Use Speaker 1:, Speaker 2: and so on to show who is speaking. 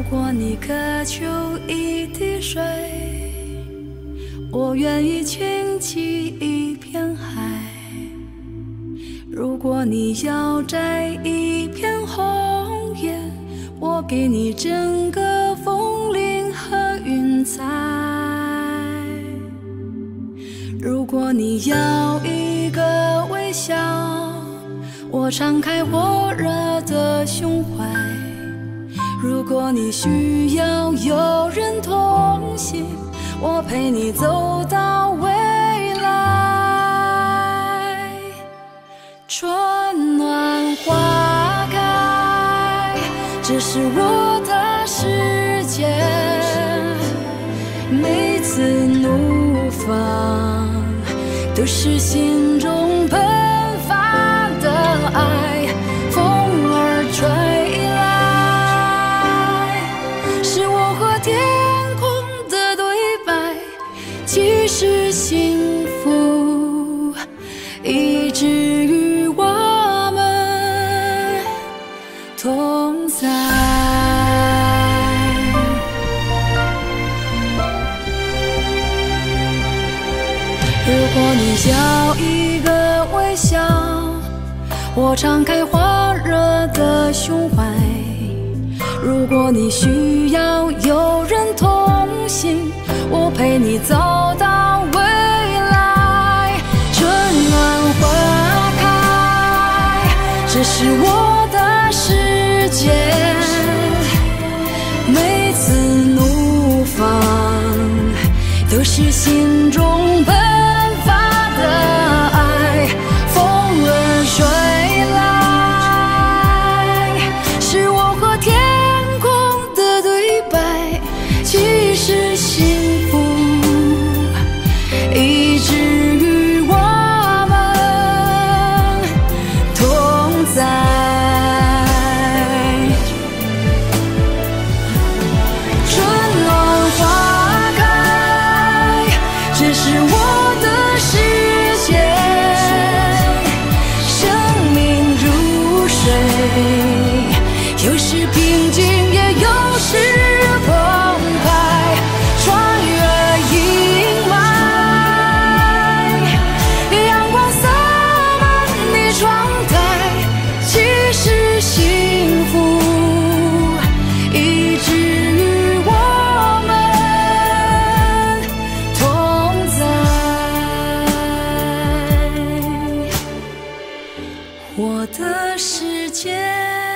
Speaker 1: 果你渴求一滴水，我愿意倾起一片海；如果你要摘一片红叶，我给你整个枫林和云彩；如果你要一个微笑，我敞开火热的胸怀；如果你需要有人同行，我陪你走到未来。春暖花开，这是我的世界，每次怒放都是心中喷发的爱，风儿吹来，是我和天空的对白，既是幸福，以至于我们同在。如果你要一个微笑，我敞开火热的胸怀；如果你需要有人同行，我陪你走到未来。春暖花开，这是我的世界，每次怒放都是心中喷发的爱，风儿吹来，是我和天空的对白，既是幸福，以至于我们同在。春暖花开，这是我的世界，生命如水，有时平静也有时澎湃，穿越阴霾，阳光洒满你窗台，既是幸福，以至于我们同在。我的世界。